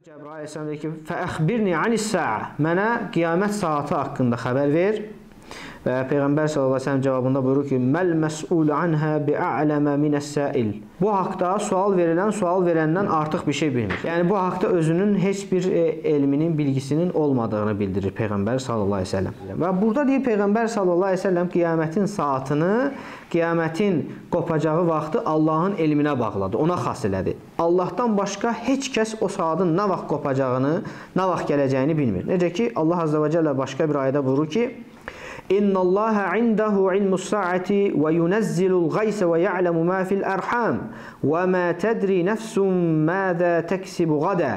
Cəbrail əleyhissalam deyir ki, "Fəxbirni anis-sa'a." Mənə qiyamət saatı haqqında xəbər ver. Və Peyğəmbər sallallahu əleyhi və səlləm cavabında buyurur ki, "Məl məs'ul anha bi'a'lama minas-sa'il." Bu haqqda sual verilən sual verəndən artıq bir şey bilmir. Yəni bu haqqda özünün heç bir elminin, bilgisinin olmadığını bildirir Peyğəmbər sallallahu əleyhi və səlləm. Və burada deyir Peyğəmbər sallallahu əleyhi və səlləm qiyamətin saatını, qiyamətin qopacağı vaxtı Allahın elminə bağladı, ona xas elədi. Allahdan başqa heç kəs o saatın nə vaxt qopacağını, nə vaxt gələcəyini bilmir. Necə ki Allah azza və cəllə başqa bir ayədə buyurur ki, İnna Allaha indahu ilmus saati ve yunazzilul gaysa ve ya'lemu ma fil arham ve ma tedri nefsun maza teksibu gada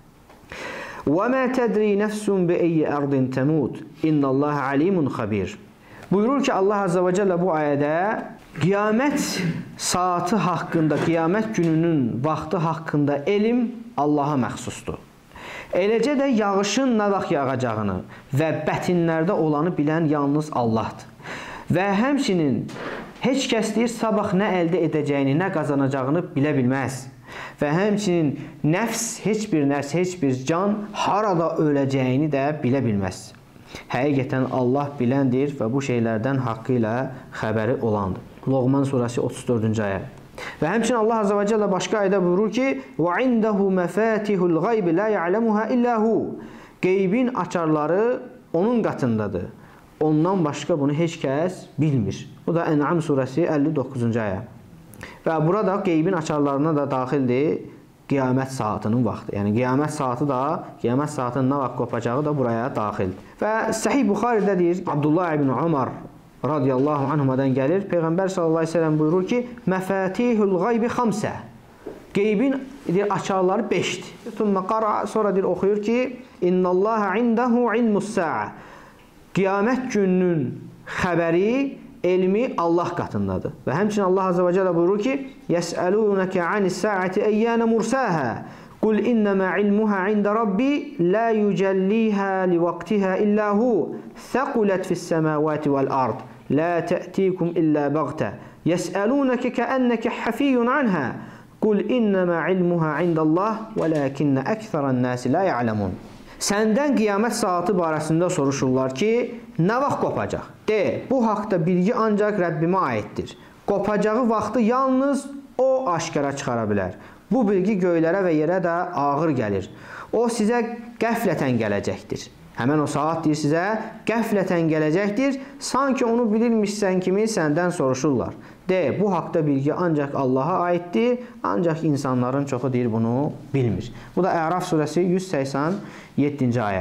ve ma tedri nefsun bi ayyi ardin temut. İnna Allaha alimun habir. Buyurur ki Allah azza və cəllə bu ayədə qiyamət saati haqqında, qiyamət gününün vaxtı haqqında elm Allaha məxsusdur. Eləcə də yağışın nə vaxt yağacağını və bətinlərdə olanı bilən yalnız Allahdır. Və həmçinin heç kəs deyir, sabah nə əldə edəcəyini, nə qazanacağını bilə bilməz. Və həmçinin nəfs, heç bir nəfs, heç bir can harada öləcəyini də bilə bilməz. Həqiqətən Allah biləndir və bu şeylərdən haqqı ilə xəbəri olandır. Loğman surəsi 34-cü ayə. Və həmçinin Allah azza və cəllə başqa ayədə buyurur ki: "Və indehu mafatihul gayb la ya'lamuha illa hu." Qeybin açarları onun qatındadır. Ondan başqa bunu heç kəs bilmir. Bu da Ən'am surəsi 59-cu ayə. Və burada qeybin açarlarına da daxildir qiyamət saatının vaxtı. Yəni qiyamət saatı da, qiyamət saatının nə vaxt qopacağı da buraya daxildir. Və Səhih Buxaridə deyir, Abdullah ibn Umar radiyallahu anhumadan gəlir. Peyğəmbər sallallahu əleyhi və səlləm buyurur ki, "Məfatihul gaybi xamsə." Qeybin açarları 5-dir. Sonra deyir oxuyur ki, "İnnallaha indahu ilmus-sa'a." Qiyamət gününün xəbəri, elmi Allah qatındadır. Və həmçinin Allah azza və cəllə buyurur ki, "Yes'alunaka anis-sa'ati eyyana mursaha." Qul innama ilmuha inde Rabbi la yucelliha li vaktiha illa hu thaqulat fis semawati vel ard la ta'tikum illa baghta yes'alunaka ka'annaka hafiyun anha qul innama ilmuha indallah velakinne ekseran nasi la ya'lamun. Səndən qiyamət saatı barəsində soruşurlar ki, nə vaxt qopacaq? De, bu haqda bilgi ancaq Rəbbimə aiddir. Qopacağı vaxtı yalnız o aşkara çıxara bilər. Bu bilgi göylərə və yerə də ağır gəlir. O sizə qəflətən gələcəkdir. Həmən o saat deyir sizə qəflətən gələcəkdir. Sanki onu bilirmişsən kimi səndən soruşurlar. De, bu haqda bilgi ancaq Allaha aiddir. Ancaq insanların çoxu deyir bunu bilmir. Bu da Əraf surəsi 187-ci ayə.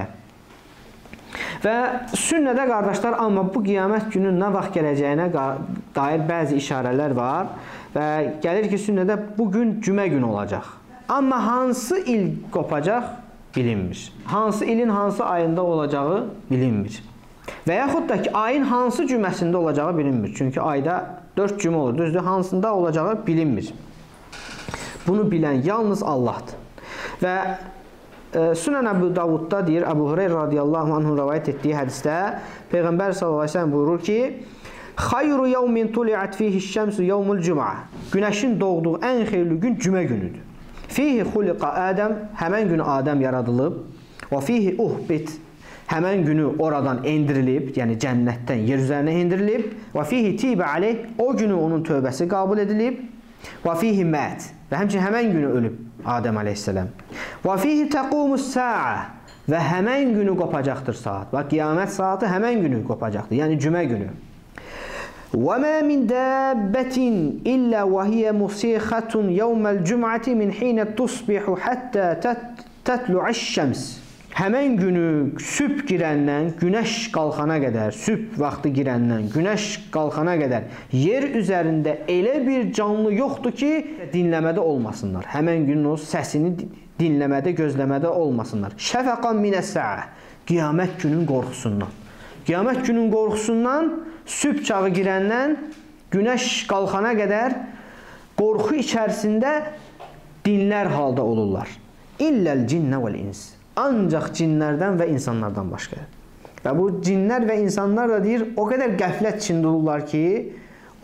Və sünnədə qardaşlar, amma bu qiyamət günün nə vaxt gələcəyinə dair bəzi işarələr var. Və gəlir ki, sünnədə bugün cümə günü olacaq. Amma hansı il qopacaq bilinmir. Hansı ilin hansı ayında olacağı bilinmir. Və yaxud da ki, ayın hansı cüməsində olacağı bilinmir. Çünki ayda 4 cümə olur. Düzdür, hansında olacağı bilinmir. Bunu bilən yalnız Allahdır. Və Sünan Əbu Davudda deyir, Əbu Hureyra radiyallahu anhun rəvayət etdiyi hədisdə Peyğəmbər sallallahu əleyhi və səlləm buyurur ki, "Xayru yawmin tuli'at fihi ash-şemsu yawmul cum'a." Günəşin doğduğu ən xeyirli gün cümə günüdür. Fihi xuliqa Adəm, həmən günü Adəm yaradılıb. Və fihi uhbit, həmən günü oradan endirilib, yəni cənnətdən yer üzərinə endirilib. Və fihi tibə aleyh, o günü onun tövbəsi qəbul edilib. Və fihi mət, və həmçinin həmən günü ölüb Adəm əleyhissalam. Və fihi təqumus-sa'a, və həmən günü qopacaqdır saat. Və qiyamət saatı həmən günü qopacaqdır, yəni cümə günü. وَمَا مِنْ دَابَّةٍ إِلَّا وَهِيَ مُسِيخَةٌ يَوْمَ الْجُمْعَةِ مِنْ حِينَ تُصْبِحُ حَتَّى تَطْلُعَ الشَّمْسِ. Həmən günü sübh girəndən günəş qalxana qədər, sübh vaxtı girəndən günəş qalxana qədər yer üzərində elə bir canlı yoxdur ki, dinləmədə olmasınlar. Həmən günün o səsini dinləmədə, gözləmədə olmasınlar. Şəfəqan minəs-sa'a, qiyamət günün qorxusundan. Qiyamət günün qorxusundan sübh çağı girəndən günəş qalxana qədər qorxu içərisində dinlər halda olurlar. İlləl cinnə vəl-ins. Ancaq cinlərdən və insanlardan başqa. Və bu cinlər və insanlar da deyir, o qədər qəflət içində olurlar ki,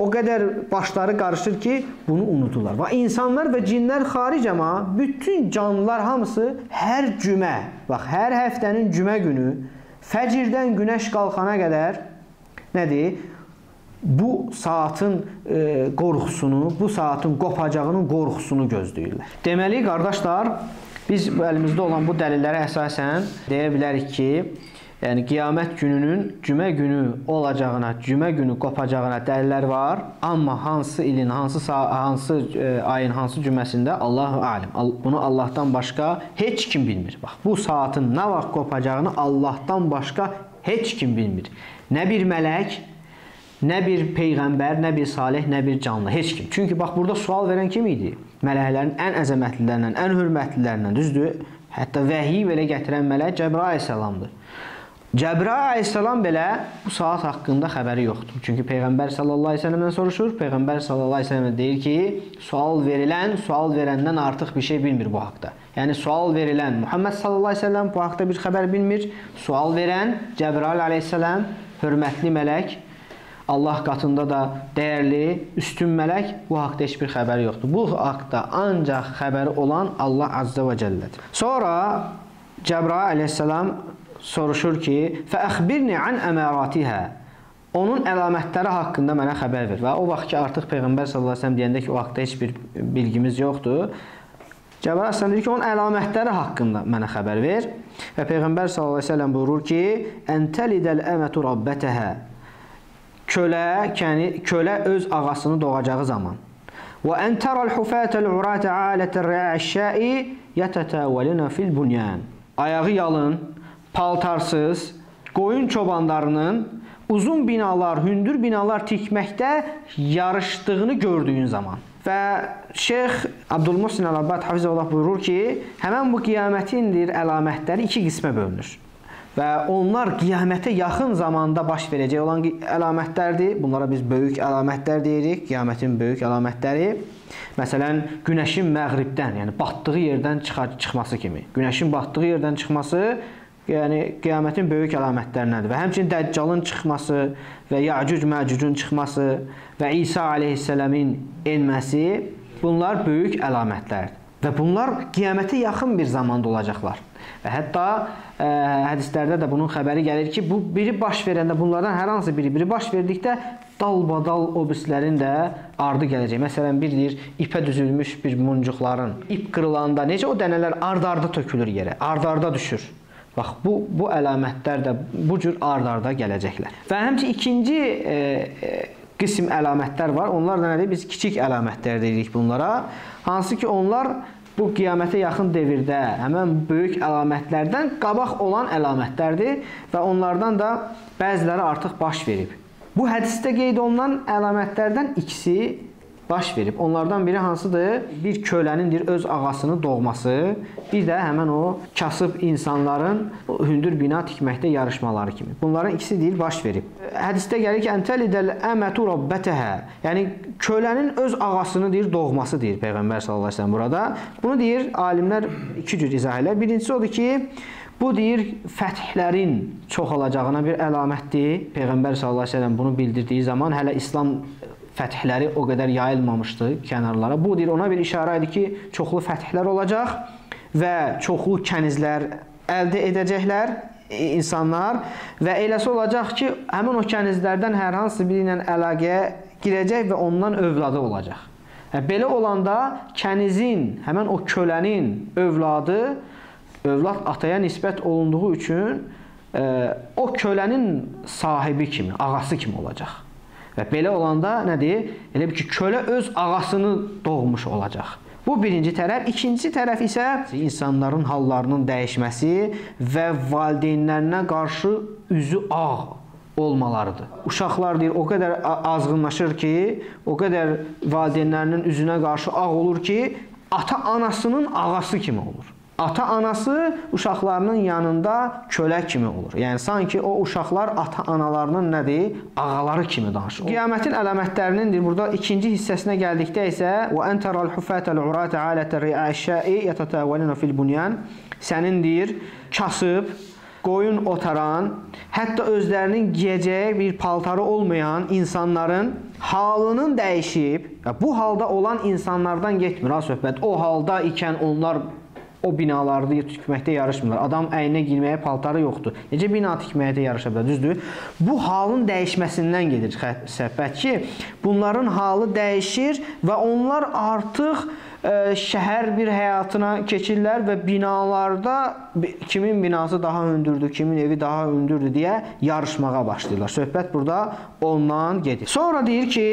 o qədər başları qarışır ki, bunu unuturlar. Və insanlar və cinlər xaric amma bütün canlılar hamısı hər cümə, bax, hər həftənin cümə günü fəcirdən günəş qalxana qədər nədir? Bu saatın qorxusunu, bu saatın qopacağının qorxusunu gözləyirlər. Deməli, qardaşlar, biz əlimizdə olan bu dəlillərə əsasən deyə bilərik ki, yəni qiyamət gününün cümə günü olacağına, cümə günü qopacağına dəlillər var, amma hansı ilin, hansı ayın, hansı cüməsində Allahu alim. Bunu Allahdan başqa heç kim bilmir. Bax, bu saatın nə vaxt qopacağını Allahdan başqa heç kim bilmir. Nə bir mələk, nə bir peyğəmbər, nə bir salih, nə bir canlı, heç kim. Çünki bax, burada sual verən kim idi? Mələklərin ən əzəmətlilərindən, ən hörmətlilərindən, düzdür? Hətta vəhiy belə gətirən mələk Cəbrail əleyhissalamdır. Cəbrail əleyhissalam belə bu saat haqqında xəbəri yoxdur. Çünki Peyğəmbər sallallahu əleyhi və səlləmdən soruşur. Peyğəmbər sallallahu əleyhi və səlləm deyir ki, sual verəndən artıq bir şey bilmir bu haqda. Yəni sual verilən Muhammed sallallahu əleyhi və səlləm bu haqda bir xəbər bilmir. Sual verən Cəbrail əleyhissalam, hörmətli mələk, Allah qatında da dəyərli, üstün mələk, bu haqda heç bir xəbəri yoxdur. Bu haqda ancaq xəbəri olan Allah Azza və Cəllədir. Sonra Cəbrail əleyhissalam soruşur ki, فَأَخْبِرْنِ عَنْ أَمَارَاتِهَا Onun əlamətləri haqqında mənə xəbər ver. Və o vaxt ki, artıq Peyğəmbər sallallahu əleyhi və səlləm deyəndə ki, o vaxtda heç bir bilgimiz yoxdur. Cəbrail əleyhissalam deyir ki, onun əlamətləri haqqında mənə xəbər ver. Və Peyğəmbər sallallahu əleyhi və səlləm buyurur ki, "Əntəlidəl əmətu rabbətəhə" Kölə öz ağasını doğacağı zaman. Və əntərəl hufətəl urətə alətər rəəşşəi yətətəvəlünə fil bunyan. Ayağı yalın, paltarsız, qoyun çobanlarının uzun binalar, hündür binalar tikməkdə yarışdığını gördüyün zaman. Və Şeyx Abdülmuhsin Əl-Abbad Hafizəhullah buyurur ki, həmən bu qiyamətindir əlamətləri iki qismə bölünür. Və onlar qiyamətə yaxın zamanda baş verəcək olan əlamətlərdir. Bunlara biz böyük əlamətlər deyirik, qiyamətin böyük əlamətləri. Məsələn, günəşin məğribdən, yəni batdığı yerdən çıxması kimi. Günəşin batdığı yerdən çıxması, yəni qiyamətin böyük əlamətlərindəndir. Və həmçinin Dəccalın çıxması və Ya'cuc-Məcucun çıxması və İsa əleyhissalamın enməsi, bunlar böyük əlamətlərdir. Və bunlar qiyamətə yaxın bir zamanda olacaqlar. Və hətta hədislərdə də bunun xəbəri gəlir ki, bu biri baş verəndə, bunlardan hər hansı biri baş verdikdə dalbadal o birislərin də ardı gələcək. Məsələn, bir deyir, ipə düzülmüş bir muncuqların ip qırılanda necə o dənələr ard-arda tökülür yerə, ard-arda düşür. Bax, bu əlamətlər də bu cür ard-arda gələcəklər. Və həmçinin ikinci qism əlamətlər var. Onlar da nədir? Biz kiçik əlamətlər deyirik bunlara. Hansı ki, onlar bu qiyamətə yaxın devirdə həmən böyük əlamətlərdən qabaq olan əlamətlərdir və onlardan da bəziləri artıq baş verib. Bu hədisdə qeyd olunan əlamətlərdən ikisi baş verib. Onlardan biri hansıdır? Bir kölənin öz ağasını doğması, bir də həmən o kasıb insanların hündür bina tikməkdə yarışmaları kimi. Bunların ikisi deyil, baş verib. Hədisdə gəlir ki, "Əntəlidəl əmətu rabbətəhə", yəni kölənin öz ağasını deyir, doğması deyir Peyğəmbər sallallahu əleyhi və səlləm burada. Bunu deyir alimlər iki cür izah edirlər. Birincisi odur ki, bu deyir fəthlərin çoxalacağına bir əlamətdir. Peyğəmbər sallallahu əleyhi və səlləm bunu bildirdiyi zaman hələ İslam fəthləri o qədər yayılmamışdı kənarlara. Bu deyir ona bir işarə idi ki, çoxlu fəthlər olacaq və çoxlu kənizlər əldə edəcəklər insanlar və eləsi olacaq ki, həmin o kənizlərdən hər hansı biri ilə əlaqəyə girəcək və ondan övladı olacaq. Belə olanda kənizin, həmin o kölənin övladı, övlad ataya nisbət olunduğu üçün o kölənin sahibi kimi, ağası kimi olacaq. Və belə olanda nədir? Elə bir ki, kölə öz ağasını doğmuş olacaq. Bu birinci tərəf. İkinci tərəf isə insanların hallarının dəyişməsi və valideynlərinə qarşı üzü ağ olmalarıdır. Uşaqlar deyir, o qədər azğınlaşır ki, o qədər valideynlərinin üzünə qarşı ağ olur ki, ata-anasının ağası kimi olur. Ata-anası uşaqlarının yanında kölə kimi olur. Yəni, sanki o uşaqlar ata-analarının nədir? Ağaları kimi danışır. Qiyamətin əlamətlərinin burada ikinci hissəsinə gəldikdə isə وَاَنْ تَرَى الْحُفَاتَ الْعُرَاتَ عَالَةَ الرِّعَاشَّاءِ يَتَتَاوَلُونَ فِي الْبُنْيَانِ Sənin deyir, kasıb, qoyun otaran, hətta özlərinin giyəcəyi bir paltarı olmayan insanların halının dəyişib, bu halda olan insanlardan getmir ha söhbət. O halda ikən onlar o binalarda tikməkdə yarışmırlar. Adam əyninə giyməyə paltarı yoxdur. Necə bina tikməkdə yarışa bilər, düzdür? Bu halın dəyişməsindən gedir söhbət ki, bunların halı dəyişir və onlar artıq şəhər bir həyatına keçirlər və binalarda kimin binası daha hündürdür, kimin evi daha hündürdür deyə yarışmağa başlayırlar. Söhbət burada ondan gedir. Sonra deyir ki,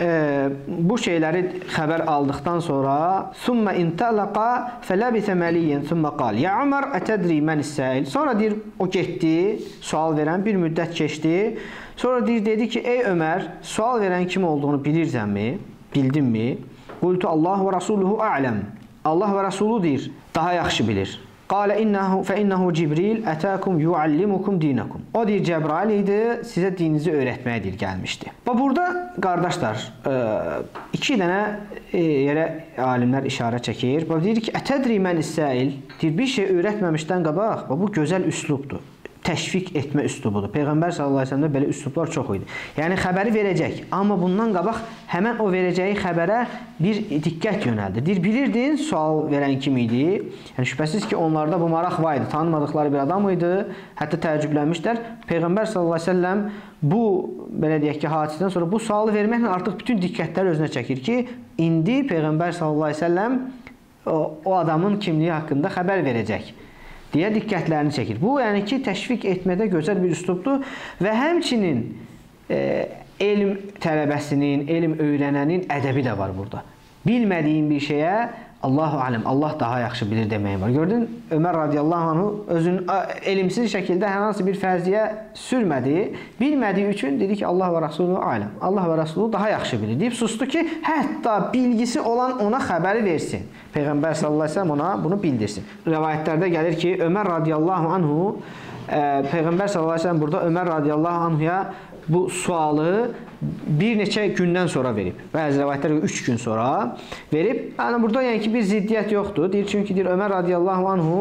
bu şeyləri xəbər aldıqdan sonra ثُمَّ اِنْتَلَقَ فَلَبِثَ مَلِيًّا ثُمَّ قَالْ يَا عُمَرْ أَتَدْرِي مَنِ السَّائِلِ Sonra deyir, o getdi, sual verən bir müddət keçdi. Sonra deyir, dedi ki, ey Ömər, sual verən kim olduğunu bilirsənmi, bildinmi? Qultu Allah və Rasuluhu a'ləm. Allah və Rasulu deyir, daha yaxşı bilir. Qalə fəinnehu Cibril ətəkum yuallimukum dinakum. O deyir, Cəbrail idi, sizə dininizi öyrətməyə deyir, gəlmişdi. Və burada, qardaşlar, iki dənə yerə alimlər işarə çəkir. Və deyir ki, ətədri mən İsrail, deyir, bir şey öyrətməmişdən qabaq, bu gözəl üslubdur. Təşviq etmə üslubudur. Peyğəmbər sallallahu əleyhi və səlləm belə üslublar çox idi. Yəni xəbəri verəcək, amma bundan qabaq həmən o verəcəyi xəbərə bir diqqət yönəldir. Deyir, bilirdin sual verən kim idi? Yəni şübhəsiz ki, onlarda bu maraq var idi. Tanımadıqları bir adam idi. Hətta təəccüblənmişlər. Peyğəmbər sallallahu əleyhi və səlləm bu belə deyək ki, hadisədən sonra bu sualı verməklə artıq bütün diqqətləri özünə çəkir ki, indi Peyğəmbər sallallahu əleyhi və səlləm o adamın kimliyi haqqında xəbər verəcək deyə diqqətlərini çəkir. Bu, yəni ki, təşviq etmədə gözəl bir üslubdur və həmçinin elm tələbəsinin, elm öyrənənin ədəbi də var burada. Bilmədiyin bir şeyə Allahu aləm, Allah daha yaxşı bilir deməyi var. Gördün, Ömər radiyallahu anhu özünün elmsiz şəkildə hər hansı bir fərziyə sürmədi. Bilmədiyi üçün dedi ki, Allah və Rasuluhu aləm. Allah və Rasuluhu daha yaxşı bilir. Deyib sustu ki, hətta bilgisi olan ona xəbəri versin. Peyğəmbər sallallahu əleyhi və səlləm ona bunu bildirsin. Rəvayətlərdə gəlir ki, Ömər radiyallahu anhu, Peyğəmbər sallallahu əleyhi və səlləm burada Ömər radiyallahu anhuya bu sualı bir neçə gündən sonra verib. Bəzi rəvayətlər 3 gün sonra verib. Yəni burada yəni ki, bir ziddiyyət yoxdur. Deyir, çünki deyir, Ömər radiyallahu anhu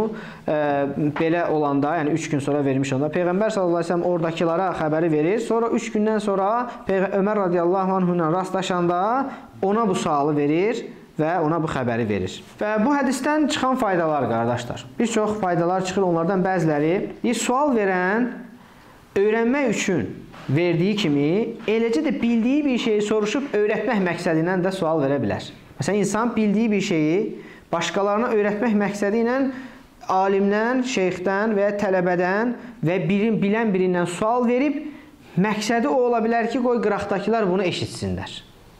belə olanda, yəni 3 gün sonra vermiş onda, Peyğəmbər sallallahu əleyhi və səlləm oradakılara xəbəri verir. Sonra 3 gündən sonra Ömər radiyallahu anhu ilə rastlaşanda ona bu sualı verir və ona bu xəbəri verir. Və bu hədisdən çıxan faydalar, qardaşlar. Bir çox faydalar çıxır, onlardan bəziləri. Sual verən öyrənmək üçün verdiyi kimi, eləcə də bildiyi bir şeyi soruşub öyrətmək məqsədi ilə də sual verə bilər. Məsələn, insan bildiyi bir şeyi başqalarına öyrətmək məqsədi ilə alimdən, şeyxdən və ya tələbədən və bilən birindən sual verib, məqsədi o ola bilər ki, qoy qıraqdakılar bunu eşitsinlər.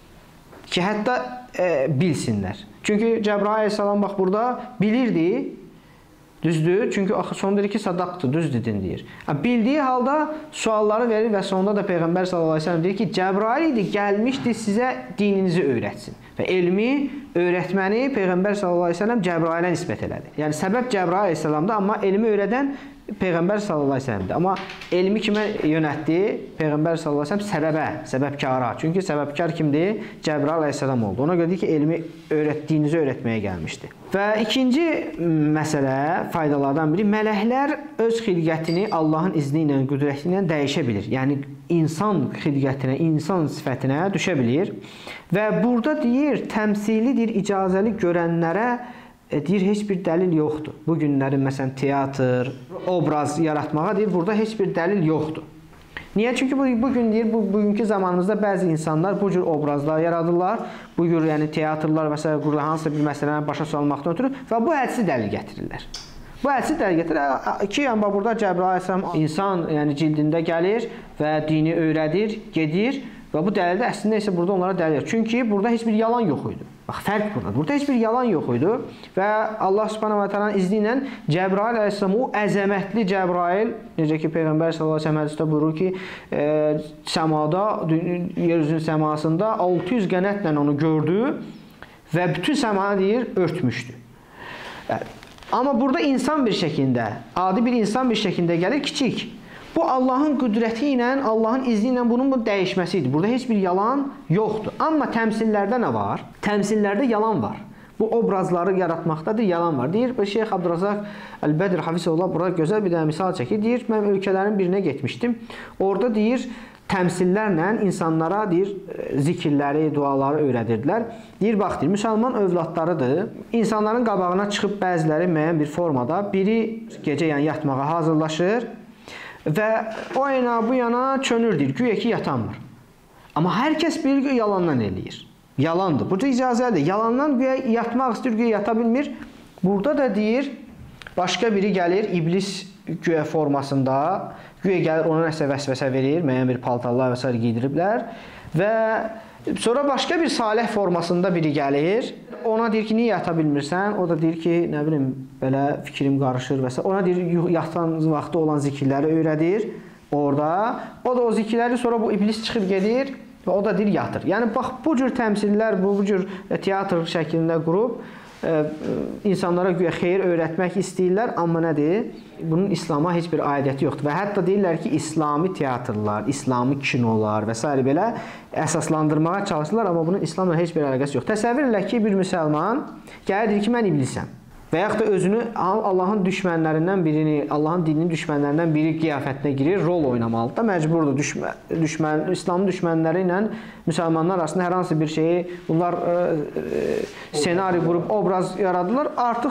Ki, hətta bilsinlər. Çünki Cəbrail əleyhissalam bax burada bilirdi, düzdür? Çünki sonda deyir ki, sadaqdır, düz dedin deyir. Bildiyi halda sualları verir və sonunda da Peyğəmbər sallallahu əleyhi və səlləm deyir ki, Cəbrail idi, gəlmişdi sizə dininizi öyrətsin. Və elmi öyrətməni Peyğəmbər sallallahu əleyhi və səlləm Cəbrailə nisbət elədi. Yəni səbəb Cəbrail əleyhissalamdır, amma elmi öyrədən Peyğəmbər sallallahu əleyhi və səlləmdir. Amma elmi kimə yönəltdi? Peyğəmbər sallallahu əleyhi və səlləm səbəbkara. Çünki səbəbkar kimdir? Cəbrail əleyhissalam oldu. Ona görə deyir ki, elmi dininizi öyrətməyə gəlmişdi. Və ikinci məsələ, faydalardan biri, mələklər öz xilqətini Allahın izni ilə, qüdrəti ilə dəyişə bilir. Yəni insan xilqətinə, insan sifətinə düşə bilir. Və burada deyir, təmsilidir, icazəli görənlərə deyir, heç bir dəlil yoxdur. Bu günlərin, məsələn, teatr, obraz yaratmağa deyir, burada heç bir dəlil yoxdur. Niyə? Çünki bugün deyir, bugünkü zamanımızda bəzi insanlar bu cür obrazlar yaradırlar, bu cür yəni, teatrlar və s. qururlar, hansısa bir məsələni başa salmaqdan ötürü və bu hədisi dəlil gətirirlər. Bu hədisi dəlil gətirir ki, yəni, burada Cəbrail əleyhissalam insan yəni, cildində gəlir və dini öyrədir, gedir və bu dəlildə əslində isə burada onlara dəlil yox. Çünki burada heç bir yalan yox idi. Bax, fərq burada. Burada heç bir yalan yox idi və Allah subhanahu wa ta'ala izni ilə Cəbrail əleyhissalam, o əzəmətli Cəbrail, necə ki Peyğəmbər sallallahu əleyhi və səlləm hədisdə buyurur ki, səmada, yeryüzünün səmasında 600 qənətlə onu gördü və bütün səmanı deyir, örtmüşdü. Amma burada insan bir şəkildə, adi bir insan bir şəkildə gəlir, kiçik. Bu Allahın qüdrəti ilə, Allahın izni ilə bunun dəyişməsi idi. Burada heç bir yalan yoxdur. Amma təmsillərdə nə var? Təmsillərdə yalan var. bu obrazları yaratmaqdadır, yalan var. Deyir, Şeyx Abdurrazaq Əl-Bədr Hafizullah burada gözəl bir dənə misal çəkir. Deyir, mən ölkələrin birinə getmişdim. Orada deyir, təmsillərlə insanlara deyir, zikirləri, duaları öyrədirdilər. Deyir, bax, deyir, müsəlman övladlarıdır. İnsanların qabağına çıxıb bəziləri müəyyən bir formada, biri gecə yəni yatmağa hazırlaşır və o yana bu yana çönür, deyir, güya ki yatan var. Amma hər kəs bilir ki, yalandan eləyir. Yalandır. Bu da icazəlidir. Yalandan güya yatmaq istəyir, güya yata bilmir. Burada da deyir, başqa biri gəlir, iblis güya formasında, güya gəlir, ona nəsə vəsvəsə verir, müəyyən bir paltarlar və s. giydiriblər və sonra başqa bir salih formasında biri gəlir, ona deyir ki, niyə yata bilmirsən? O da deyir ki, nə bilim, belə fikrim qarışır və s. Ona deyir, yatan vaxtı olan zikirləri öyrədir orada. O da o zikirləri sonra bu iblis çıxıb gedir və o da deyir, yatır. Yəni, bax, bu cür təmsillər, bu cür teatr şəklində qurub, insanlara güya xeyir öyrətmək istəyirlər, amma nədir? Bunun İslama heç bir aidiyyəti yoxdur. Və hətta deyirlər ki, İslami teatrlar, İslami kinolar və s. belə əsaslandırmağa çalışırlar, amma bunun İslamla heç bir əlaqəsi yox. Təsəvvür elə ki, bir müsəlman gəlir, deyir ki, mən iblisəm. Və yaxud da özünü Allahın düşmənlərindən birini, Allahın dininin düşmənlərindən biri qiyafətinə girir, rol oynamalıdır da, məcburdur. İslamın düşmənləri ilə müsəlmanlar arasında hər hansı bir şeyi, bunlar senari qurub, obraz yaradırlar. Artıq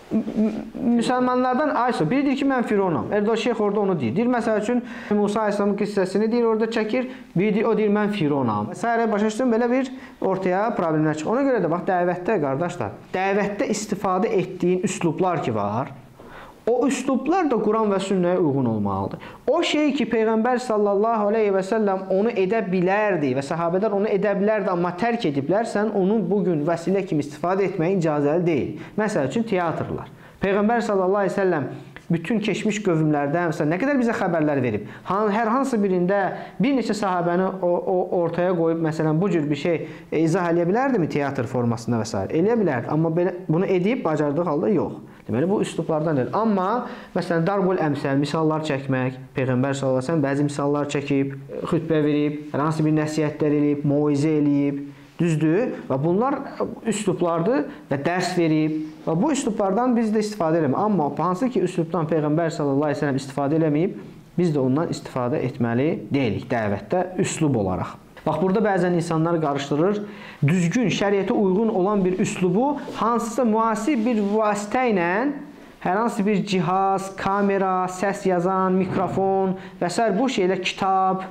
müsəlmanlardan aysa, biri deyir ki, mən Fironam. Erdoğan Şeyx orada onu deyir. Deyir, məsəl üçün, Musa Aleyhisselamın qissəsini deyir, orada çəkir. Biri deyir, o deyir, mən Fironam. Səhərə başa düşdüm, belə bir ortaya problemlər çıxır. Ona görə də, bax, dəvətdə, qardaşlar, dəvətdə istifadə etdiyin üslublar ki var, o üslublar da Quran və sünnəyə uyğun olmalıdır. O şey ki, Peyğəmbər sallallahu aleyhi və səlləm onu edə bilərdi və səhabələr onu edə bilərdi, amma tərk ediblər, sən onu bugün vəsilə kimi istifadə etməyə icazəli deyil. Məsəl üçün, teatrlar. Peyğəmbər sallallahu aleyhi və səlləm bütün keçmiş qövmlərdən nə qədər bizə xəbərlər verib. Hər hansı birində bir neçə sahabəni ortaya qoyub, məsələn, bu cür bir şey izah eləyə bilərdimi teatr formasında və s. Eləyə bilərdi, amma bunu edib, bacardığı halda yox. Deməli, bu üslublardan deyil. Amma, məsələn, darbul əmsəl, misallar çəkmək, Peyğəmbər sallallahu əleyhi və səlləm bəzi misallar çəkib, xütbə verib, hər hansı bir nəsihətlər eləyib, moizə eləyib, düzdür? Və bunlar üslublardır və dərs verib. Və bu üslublardan biz də istifadə eləməyik. Amma hansı ki, üslubdan Peyğəmbər sallallahu əleyhi və səlləm istifadə eləməyib, biz də ondan istifadə etməli deyilik dəvətdə üslub olaraq. Bax, burada bəzən insanlar qarışdırır. Düzgün, şəriətə uyğun olan bir üslubu hansısa müasir bir vasitə ilə hər hansı bir cihaz, kamera, səs yazan, mikrofon və s. bu şeylə kitab,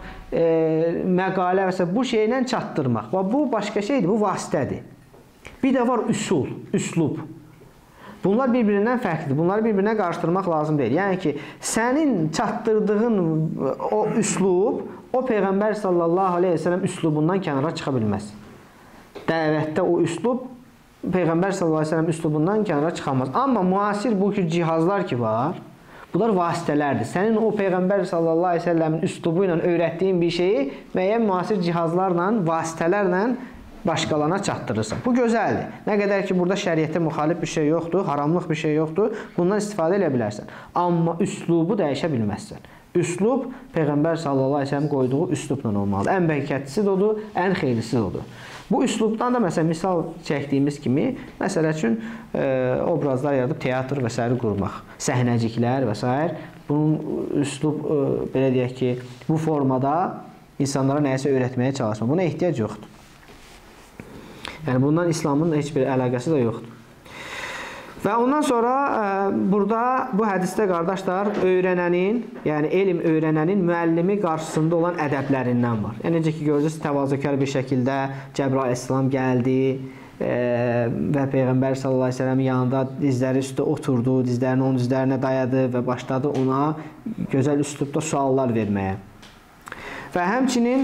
məqalə və s. bu şeylə çatdırmaq. Bu başqa şeydir, bu vasitədir. Bir də var üsul, üslub. Bunlar bir-birindən fərqlidir. Bunları bir-birinə qarışdırmaq lazım deyil. Yəni ki, sənin çatdırdığın o üslub, o Peyğəmbər sallallahu aleyhi və səlləm üslubundan kənara çıxa bilməz. Dəvətdə o üslub Peyğəmbər sallallahu əleyhi və səlləm üslubundan kənara çıxamaz. Amma müasir bu ki cihazlar ki var, bunlar vasitələrdir. Sənin o Peyğəmbər sallallahu əleyhi və səlləmin üslubu ilə öyrətdiyin bir şeyi müəyyən müasir cihazlarla, vasitələrlə başqalarına çatdırırsan. Bu gözəldir. Nə qədər ki, burada şəriətə müxalif bir şey yoxdur, haramlıq bir şey yoxdur, bundan istifadə edə bilərsən. Amma üslubu dəyişə bilməzsən. Üslub Peyğəmbər sallallahu əleyhi və səlləm qoyduğu üslubla olmalıdır. Ən bərəkətlisi də odur, ən xeyirlisi də odur. Bu üslubdan da məsələn misal çəkdiyimiz kimi, məsəl üçün obrazlar yaradıb teatr və s. qurmaq, səhnəciklər və s. Bunun üslub belə deyək ki, bu formada insanlara nəyisə öyrətməyə çalışmaq. Buna ehtiyac yoxdur. Yəni bundan İslamın heç bir əlaqəsi də yoxdur. Və ondan sonra burada bu hədisdə qardaşlar öyrənənin, yəni elm öyrənənin müəllimi qarşısında olan ədəblərindən var. Yəni necə ki görürsünüz, təvazökar bir şəkildə Cəbrail əleyhissalam gəldi və Peyğəmbər sallallahu əleyhi və səlləmin yanında dizləri üstə oturdu, dizlərini onun dizlərinə dayadı və başladı ona gözəl üslubda suallar verməyə. Və həmçinin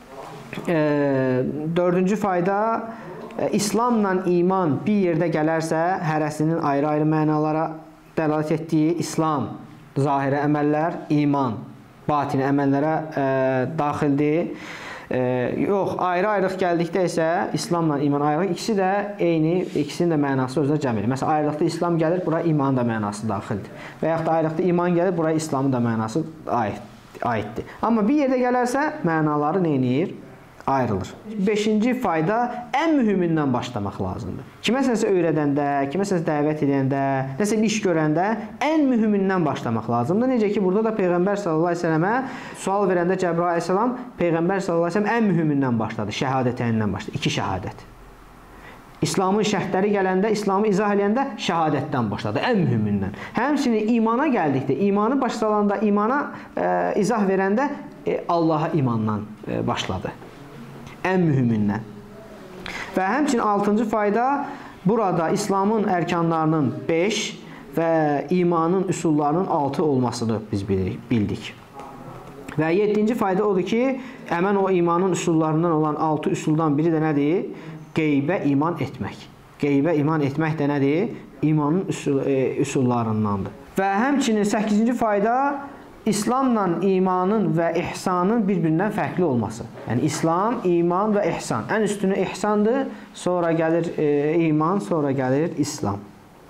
dördüncü fayda, İslamla iman bir yerdə gələrsə, hərəsinin ayrı-ayrı mənalara dəlalət etdiyi İslam, zahirə əməllər, iman, batini əməllərə daxildir. Yox, ayrı-ayrılıq gəldikdə isə İslamla iman ayrılıq, ikisi də eyni, ikisinin də mənası özünə cəm edir. Məsələn, ayrılıqda İslam gəlir, bura imanın da mənası daxildir. Və yaxud da ayrılıqda iman gəlir, bura İslamın da mənası aiddir. Amma bir yerdə gələrsə, mənaları neynir? ayrılır. 5-ci fayda ən mühümündən başlamaq lazımdır. Kiməsəsə öyrədəndə, kiməsəsə dəvət edəndə, nəsə bir iş görəndə ən mühümündən başlamaq lazımdır. Necə ki, burada da Peyğəmbər sallallahu əleyhi və səlləmə sual verəndə Cəbrail əleyhissalam Peyğəmbər sallallahu əleyhi və səlləm ən mühümündən başladı, şəhadətəyindən başladı. 2 şəhadət. İslamın şərtləri gələndə, İslamı izah edəndə şəhadətdən başladı, ən mühümündən. Həmçinin imana gəldikdə, imanı başlayanda, imana izah verəndə Allaha imandan başladı. Ən mühümündən. Və həmçinin 6-cı fayda burada İslamın ərkanlarının 5 və imanın üsullarının 6 olmasını biz bildik. Və 7-ci fayda odur ki, həmən o imanın üsullarından olan 6 üsuldan biri də nədir? Qeybə iman etmək. Qeybə iman etmək də nədir? İmanın üsullarındandır. Və həmçinin 8-ci fayda İslamla imanın və ihsanın bir-birindən fərqli olması. Yəni İslam, iman və ihsan. Ən üstünü ihsandır, sonra gəlir iman, sonra gəlir İslam.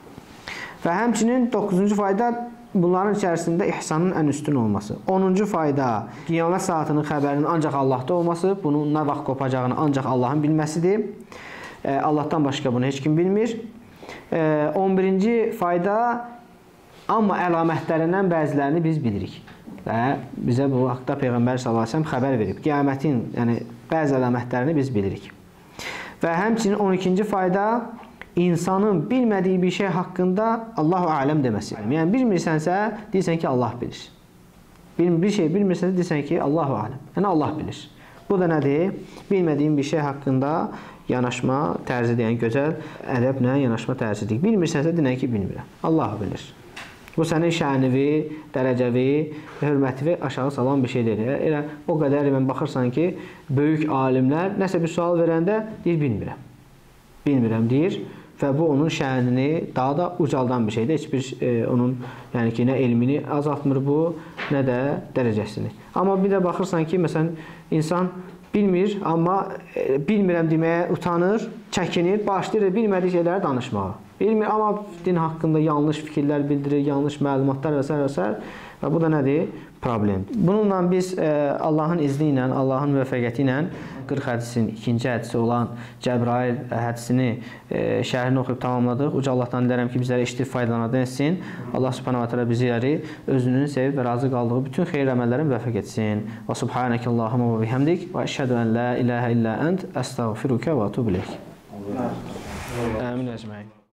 Və həmçinin 9-cu fayda bunların içərisində ihsanın ən üstün olması. 10-cu fayda qiyamət saatının xəbərinin ancaq Allahda olması, bunun nə vaxt qopacağını ancaq Allahın bilməsidir. Allahdan başqa bunu heç kim bilmir. 11-ci fayda amma əlamətlərindən bəzilərini biz bilirik. Və bizə bu haqda Peyğəmbər sallallahu əleyhi və səlləm xəbər verib. Qiyamətin, yəni bəzi əlamətlərini biz bilirik. Və həmçinin 12-ci fayda insanın bilmədiyi bir şey haqqında Allahu aləm deməsi. Yəni bilmirsənsə, deyirsən ki, Allah bilir. Bir şey bilmirsənsə, deyirsən ki, Allahu aləm. Yəni Allah bilir. Bu da nədir? Bilmədiyin bir şey haqqında yanaşma tərzidir. Yəni gözəl ədəblə yanaşma tərzidir. Bilmirsənsə, deyirsən ki, bilmirəm. Allah bilir. Bu sənin şənivi, dərəcəvi, hörmətivi aşağı salan bir şey deyil. Elə o qədər mən baxırsan ki, böyük alimlər nəsə bir sual verəndə deyir, bilmirəm. Bilmirəm deyir. Və bu onun şənini daha da ucaldan bir şeydir. Heç bir onun yəni ki, nə elmini azaltmır bu, nə də dərəcəsini. Amma bir də baxırsan ki, məsələn, insan bilmir, amma bilmirəm deməyə utanır, çəkinir, başlayır bilmədiyi şeyləri danışmağa. Bilmir, amma din haqqında yanlış fikirlər bildirir, yanlış məlumatlar və s. Və bu da nədir? Problemdir. Bununla biz Allahın izni ilə, Allahın müvəffəqiyyəti ilə 40 hədisin 2-ci hədisi olan Cəbrail hədisini şərhini oxuyub tamamladıq. Uca Allahdan dilərəm ki, bizlərə eşidib faydalanan etsin. Allah subhanahu wa ta'ala bizləri özünün sevib və razı qaldığı bütün xeyir əməllərini müvəffəq etsin. Və subhanəkə Allahumma və bihəmdik və əşhədu ən la ilahə illə ənt əstəğfiruka və atubu ileyk. Amin əcməin.